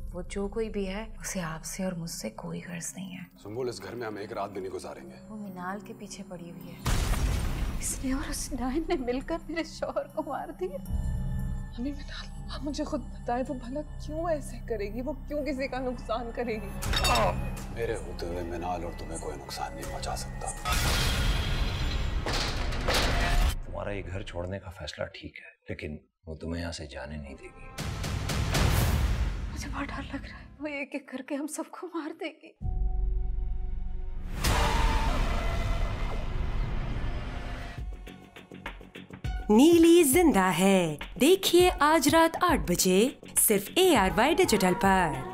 वो जो कोई भी है उसे आपसे और मुझसे कोई गर्ज नहीं है। सुंबुल, इस घर में हम एक रात भी नहीं गुजारेंगे। वो मिनाल के पीछे पड़ी हुई है। इसने और उस नाइन ने मिलकर मेरे शौहर को मार दिया। अम्मी मिनाल, आप मुझे खुद बताएं वो भला क्यों ऐसे करेगी? वो क्यों किसी का नुकसान करेगी? मेरे होते हुए मिनाल और तुम्हें कोई नुकसान नहीं पहुंचा सकता। तुम्हारा ये घर छोड़ने का फैसला ठीक है, लेकिन वो तुम्हें यहाँ से जाने नहीं देगी। मुझे बहुत डर लग रहा है, वो एक एक करके हम सबको मार देगी। नीली जिंदा है, देखिए आज रात 8 बजे सिर्फ ARY डिजिटल पर।